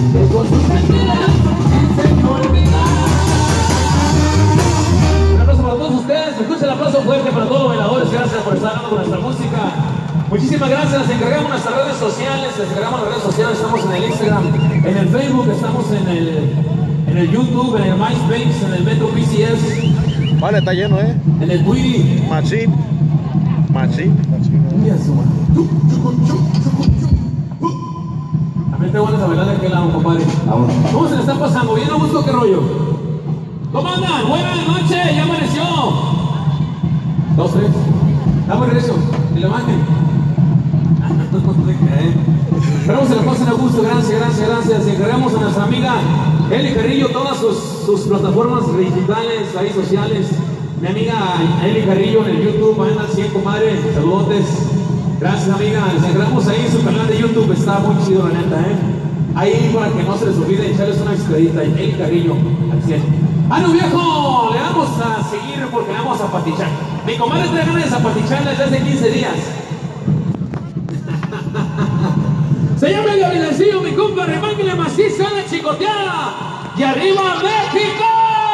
que con sus mentiras enseñó a olvidar. Un aplauso para todos ustedes. Escuchen el aplauso fuerte para todos los bailadores. Gracias por estar con nuestra música. Muchísimas gracias. Encargamos nuestras redes sociales. Estamos en el Instagram, en el Facebook, estamos en el YouTube, en el MySpace, en el Metro PCS. Vale, está lleno, en el Twitter. Machín. A mí te vuelves a bailar de aquel lado, compadre. ¿Cómo se le está pasando? ¿Bien a gusto? ¿Qué rollo? ¿Cómo andan? Buenas noches, ya amaneció. 2, 3. Dame regreso, y levanten. Esperamos que se la pasen a gusto. Gracias. Encargamos a nuestra amiga Eli Carrillo todas sus plataformas digitales, ahí sociales. Mi amiga Eli Carrillo en el YouTube, anda al 100, comadre. Saludotes. Gracias, amiga. Les encargamos ahí en su canal de YouTube, está muy chido, la neta, Ahí para que no se les olvide echarles una visitadita. Eli Carrillo al 100. No, viejo, le vamos a seguir porque le vamos a zapatichar. Mi comadre trae ganas de zapaticharla desde hace 15 días. Se llama el bailecillo, mi compa, remánguele macizo a la chicoteada. ¡Y arriba México!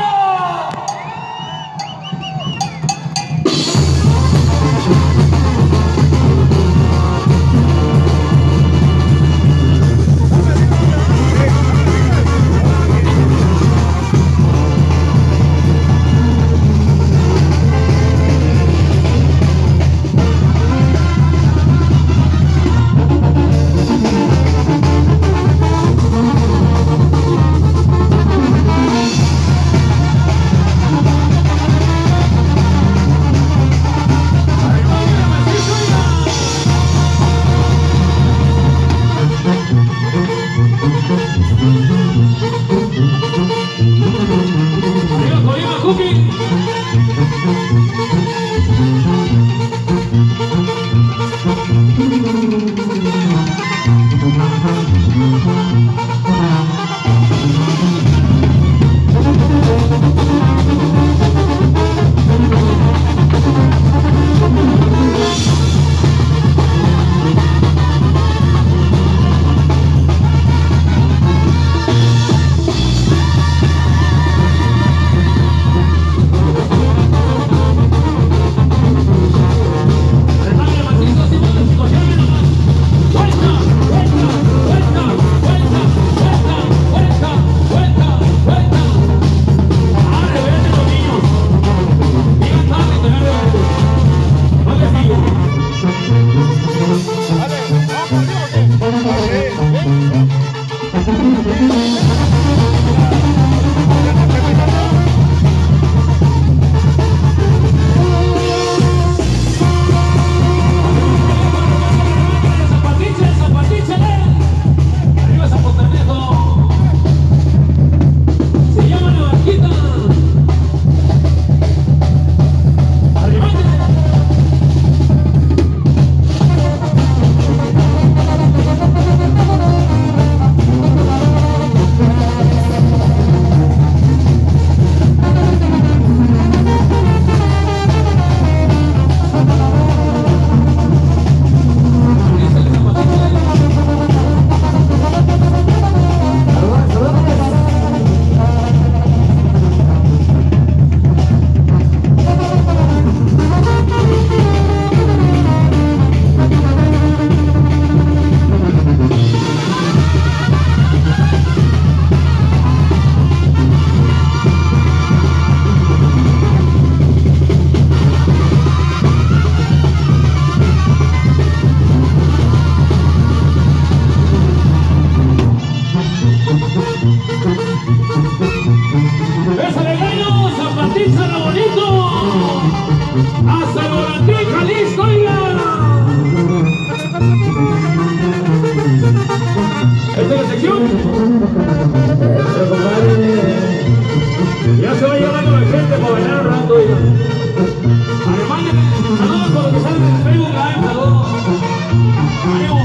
Ya se va llegando la gente para bailar un rato. Saludos por los que salen en Facebook Live, saludos.